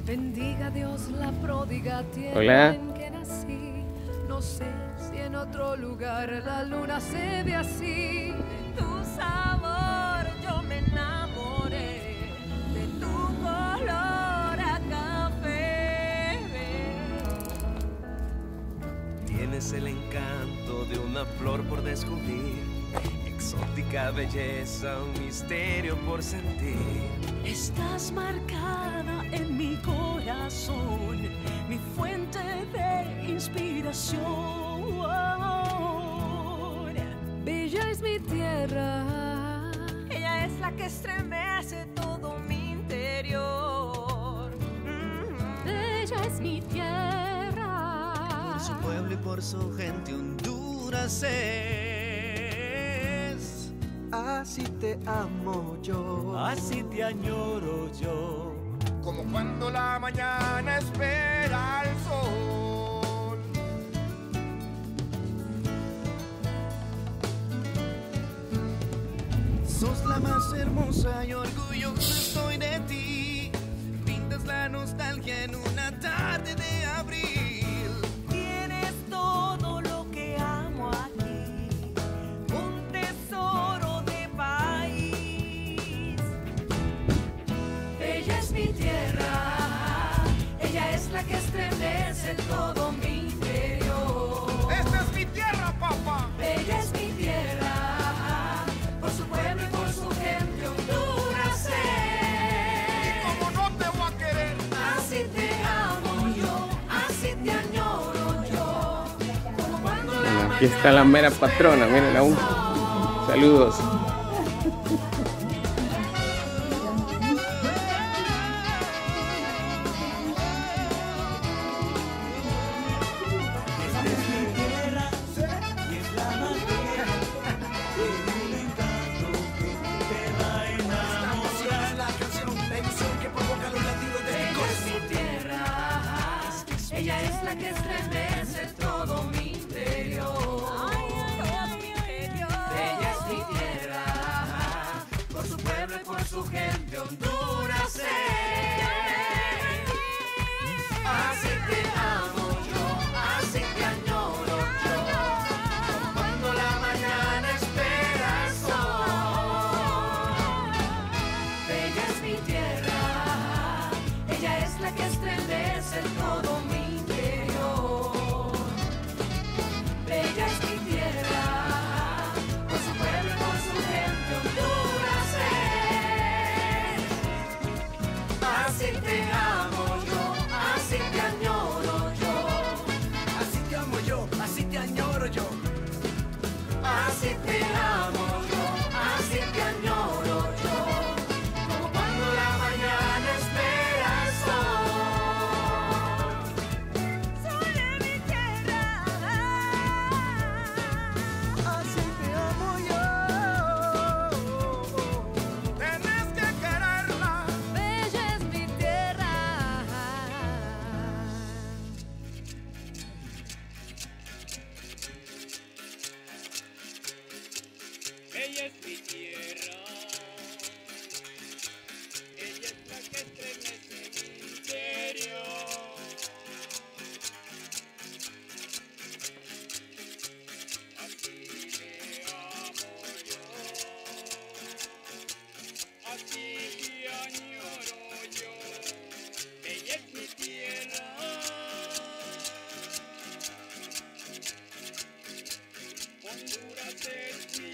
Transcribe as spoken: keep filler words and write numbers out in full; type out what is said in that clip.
Bendiga a Dios la pródiga tierra Hola. en que nací. No sé si en otro lugar la luna se ve así. De tu sabor yo me enamoré, de tu color a café. Tienes el encanto de una flor por descubrir, exótica belleza, un misterio por sentir. Estás marcada en mi corazón, mi fuente de inspiración. Bella es mi tierra, ella es la que estremece todo mi interior. Mm-hmm. Bella es mi tierra, Por su pueblo y por su gente Honduras es. Así te amo yo, Así te añoro yo. Como cuando la mañana espera el sol. sos la más hermosa y orgulloso estoy de ti. Pintas la nostalgia en una tarde de abril. tienes todo lo que amo aquí, un tesoro de país. Bella es mi tierra, ella es la que estremece todo mi interior. Esta es mi tierra, papá. Bella es mi tierra, por su pueblo y por su gente Honduras es. Como no te voy a querer. Así te amo yo, así te añoro yo. Como cuando la Bueno, aquí está la mera patrona, miren aún. Saludos. ella es la que estremece todo mi interior. Ella es mi tierra, por su pueblo y por su gente Honduras es. Así te amo yo, así te añoro yo, como cuando la mañana espera el sol. Bella es mi tierra, ella es la que estremece todo mi interior. Bella es mi tierra, por su pueblo y por su gente Honduras es. Así te amo yo, así te añoro yo. Así te amo yo, así te añoro yo. Así te amo yo, así te añoro yo, como cuando la mañana espera el sol. Soy de mi tierra, Así te amo yo. Tienes que quererla. bella es mi tierra. Ella es mi tierra. Ella es la que estremece mi interior. Así te amo yo. Así te añoro yo. Ella es mi tierra. Honduras es mi